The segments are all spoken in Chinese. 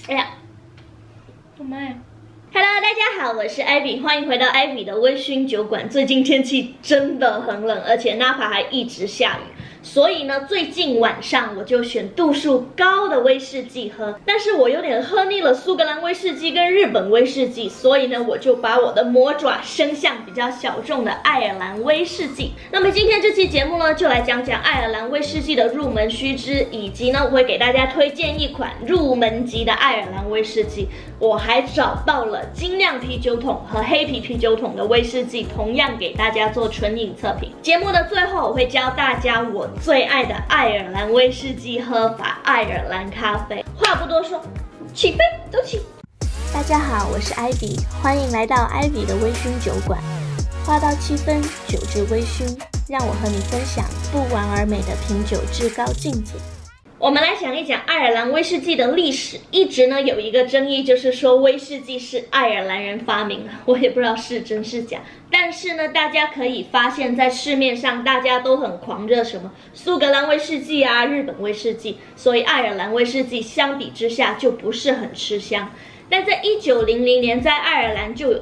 哎呀，我妈呀 ！Hello， 大家好，我是 Ivy， 欢迎回到 Ivy 的微醺酒馆。最近天气真的很冷，而且 Napa 还一直下雨。 所以呢，最近晚上我就选度数高的威士忌喝，但是我有点喝腻了苏格兰威士忌跟日本威士忌，所以呢，我就把我的魔爪伸向比较小众的爱尔兰威士忌。那么今天这期节目呢，就来讲讲爱尔兰威士忌的入门须知，以及呢，我会给大家推荐一款入门级的爱尔兰威士忌。我还找到了精酿啤酒桶和黑啤啤酒桶的威士忌，同样给大家做纯饮测评。节目的最后，我会教大家我最爱的爱尔兰威士忌喝法——爱尔兰咖啡。话不多说，起飞，走起！大家好，我是 Ivy， 欢迎来到 Ivy 的微醺酒馆。话到7分，酒至微醺，让我和你分享不完而美的品酒至高境界。 我们来讲一讲爱尔兰威士忌的历史。一直呢有一个争议，就是说威士忌是爱尔兰人发明的，我也不知道是真是假。但是呢，大家可以发现，在市面上大家都很狂热什么苏格兰威士忌啊、日本威士忌，所以爱尔兰威士忌相比之下就不是很吃香。 但在1900年，在爱尔兰就有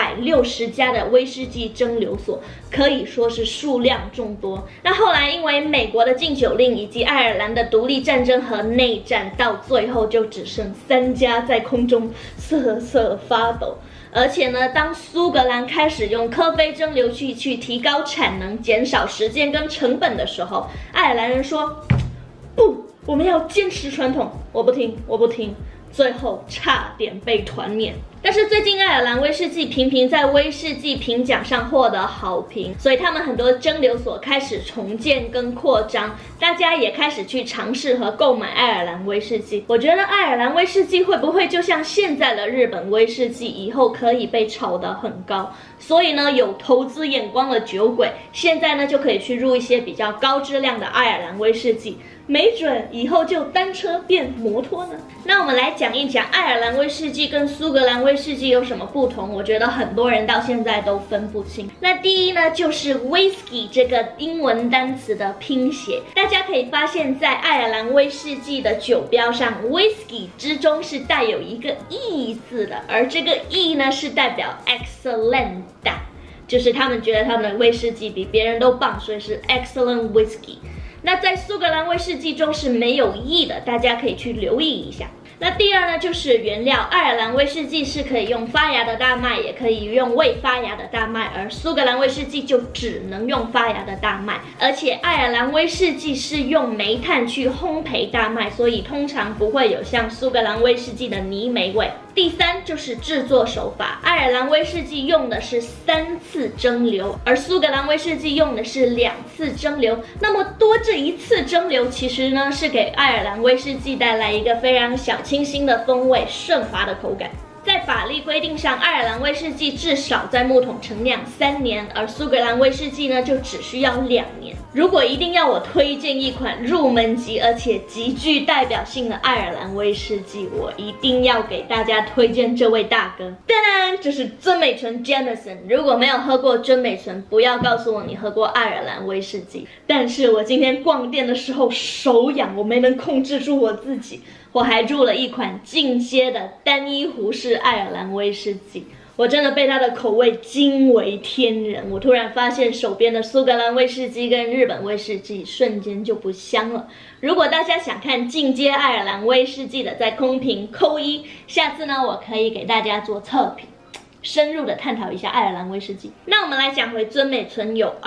160家的威士忌蒸馏所，可以说是数量众多。那后来因为美国的禁酒令以及爱尔兰的独立战争和内战，到最后就只剩3家在空中瑟瑟发抖。而且呢，当苏格兰开始用科菲蒸馏器去提高产能、减少时间跟成本的时候，爱尔兰人说：“不，我们要坚持传统。”我不听，我不听。 最后差点被团灭，但是最近爱尔兰威士忌频频在威士忌评奖上获得好评，所以他们很多蒸馏所开始重建跟扩张，大家也开始去尝试和购买爱尔兰威士忌。我觉得爱尔兰威士忌会不会就像现在的日本威士忌，以后可以被炒得很高？所以呢，有投资眼光的酒鬼现在呢就可以去入一些比较高质量的爱尔兰威士忌。 没准以后就单车变摩托呢。那我们来讲一讲爱尔兰威士忌跟苏格兰威士忌有什么不同。我觉得很多人到现在都分不清。那第一呢，就是 whisky 这个英文单词的拼写。大家可以发现，在爱尔兰威士忌的酒标上 ，whisky 之中是带有一个 e 字的，而这个 e 呢是代表 excellent， 就是他们觉得他们的威士忌比别人都棒，所以是 excellent whisky。 那在苏格兰威士忌中是没有 E 的，大家可以去留意一下。那第二呢，就是原料。爱尔兰威士忌是可以用发芽的大麦，也可以用未发芽的大麦，而苏格兰威士忌就只能用发芽的大麦。而且爱尔兰威士忌是用煤炭去烘焙大麦，所以通常不会有像苏格兰威士忌的泥煤味。第三就是制作手法，爱尔兰威士忌用的是3次蒸馏，而苏格兰威士忌用的是2次蒸馏。那么多这1次蒸馏，其实呢是给爱尔兰威士忌带来一个非常小清新的风味，顺滑的口感。 在法律规定上，爱尔兰威士忌至少在木桶陈酿3年，而苏格兰威士忌呢就只需要2年。如果一定要我推荐一款入门级而且极具代表性的爱尔兰威士忌，我一定要给大家推荐这位大哥。当然，这是尊美醇 Jameson。如果没有喝过尊美醇，不要告诉我你喝过爱尔兰威士忌。但是我今天逛店的时候手痒，我没能控制住我自己。 我还入了一款进阶的单一壶式爱尔兰威士忌，我真的被它的口味惊为天人。我突然发现手边的苏格兰威士忌跟日本威士忌瞬间就不香了。如果大家想看进阶爱尔兰威士忌的，在空评扣1，下次呢我可以给大家做测评。 深入的探讨一下爱尔兰威士忌。那我们来讲回尊美醇，有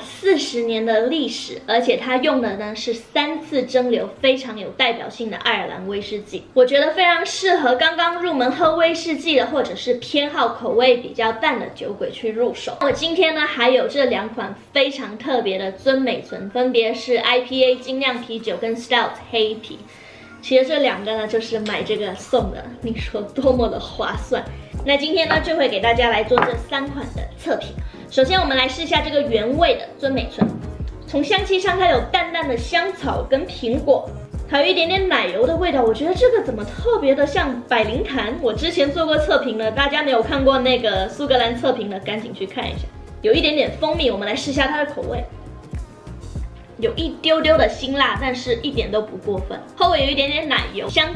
240年的历史，而且它用的呢是3次蒸馏，非常有代表性的爱尔兰威士忌。我觉得非常适合刚刚入门喝威士忌的，或者是偏好口味比较淡的酒鬼去入手。我今天呢还有这2款非常特别的尊美醇，分别是 IPA 精酿啤酒跟 Stout 黑啤。其实这2个呢就是买这个送的，你说多么的划算。 那今天呢，就会给大家来做这3款的测评。首先，我们来试一下这个原味的尊美醇。从香气上，它有淡淡的香草跟苹果，还有一点点奶油的味道。我觉得这个怎么特别的像百灵坛？我之前做过测评了，大家没有看过那个苏格兰测评的，赶紧去看一下。有一点点蜂蜜，我们来试一下它的口味。 有一丢丢的辛辣，但是一点都不过分。后味有一点点奶油、香草，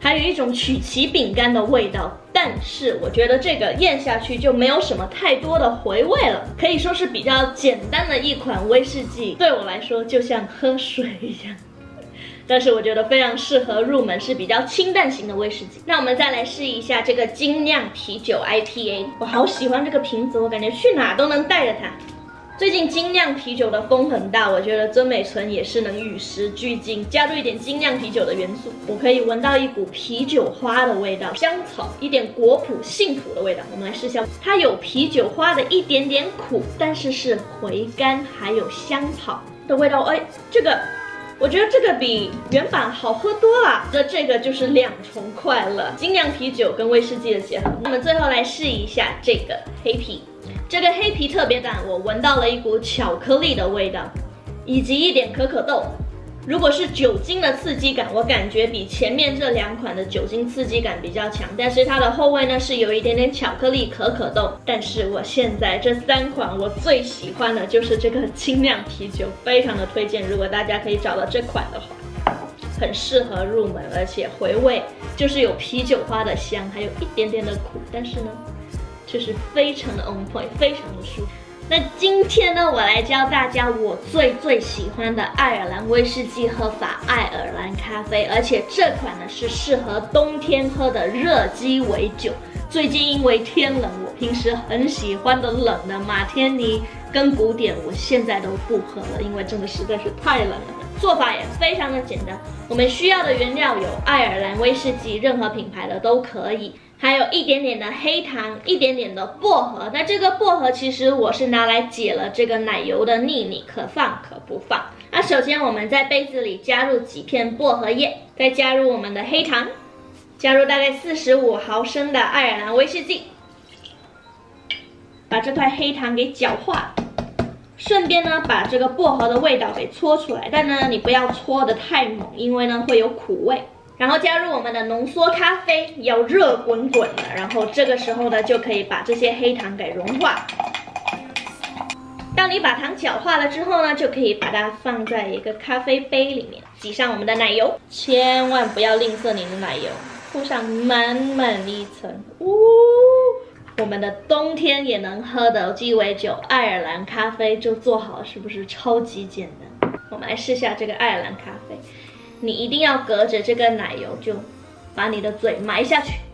还有一种曲奇饼干的味道。但是我觉得这个咽下去就没有什么太多的回味了，可以说是比较简单的一款威士忌，对我来说就像喝水一样。但是我觉得非常适合入门，是比较清淡型的威士忌。那我们再来试一下这个精酿啤酒 IPA， 我好喜欢这个瓶子，我感觉去哪都能带着它。最近精酿啤酒的风很大，我觉得真美醇也是能与时俱进，加入一点精酿啤酒的元素，我可以闻到一股啤酒花的味道，香草，一点果脯、杏脯的味道。我们来试下，它有啤酒花的一点点苦，但是是回甘，还有香草的味道。哎，我觉得这个比原版好喝多了。这个就是两重快乐，精酿啤酒跟威士忌的结合。那么最后来试一下这个黑啤。这个黑啤特别版，我闻到了一股巧克力的味道，以及一点可可豆。如果是酒精的刺激感，我感觉比前面这两款的酒精刺激感比较强，但是它的后味呢是有一点点巧克力、可可豆。但是我现在这3款我最喜欢的就是这个精酿啤酒，非常的推荐。如果大家可以找到这款的话，很适合入门，而且回味就是有啤酒花的香，还有一点点的苦，但是呢就是非常的 on point， 非常的舒服。那今天呢，我来教大家我最喜欢的爱尔兰威士忌喝法——爱尔兰咖啡，而且这款呢是适合冬天喝的热鸡尾酒。最近因为天冷，我平时很喜欢的冷的马天尼跟古典，我现在都不喝了，因为真的实在是太冷了。做法也非常的简单，我们需要的原料有爱尔兰威士忌，任何品牌的都可以。还有一点点的黑糖，一点点的薄荷。那这个薄荷其实我是拿来解了这个奶油的腻，你可放可不放。那首先我们在杯子里加入几片薄荷叶，再加入我们的黑糖，加入大概45毫升的爱尔兰威士忌，把这块黑糖给搅化，顺便呢把这个薄荷的味道给搓出来，但呢你不要搓得太猛，因为呢会有苦味。然后加入我们的浓缩咖啡，要热滚滚的。然后这个时候呢，就可以把这些黑糖给融化。当你把糖搅化了之后呢，就可以把它放在一个咖啡杯里面，挤上我们的奶油，千万不要吝啬你的奶油，铺上满满一层。我们的冬天也能喝的鸡尾酒爱尔兰咖啡就做好了，是不是超级简单？我们来试下这个爱尔兰咖啡。你一定要隔着这个奶油，就把你的嘴埋下去。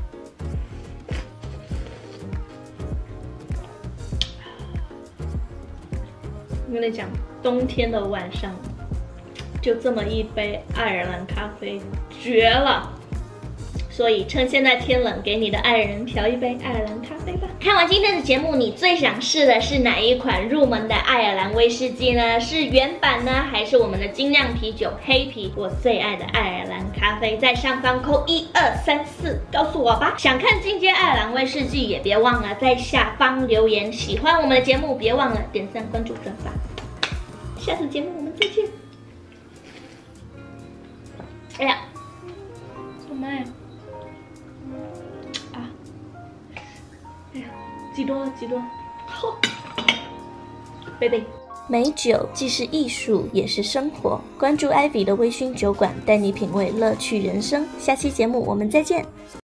我跟你讲，冬天的晚上，就这么一杯爱尔兰咖啡，绝了！所以趁现在天冷，给你的爱人调一杯爱尔兰咖啡吧。看完今天的节目，你最想试的是哪一款入门的爱尔兰威士忌呢？是原版呢，还是我们的精酿啤酒黑啤？我最爱的爱尔兰咖啡，在上方扣1、2、3、4，告诉我吧。想看进阶爱尔兰威士忌，也别忘了在下方留言。喜欢我们的节目，别忘了点赞、关注、转发。下次节目我们再见。哎呀，我妈呀！哎呀，挤多了，挤多了，好，贝贝。美酒既是艺术，也是生活。关注 Ivy 的微醺酒馆，带你品味乐趣人生。下期节目我们再见。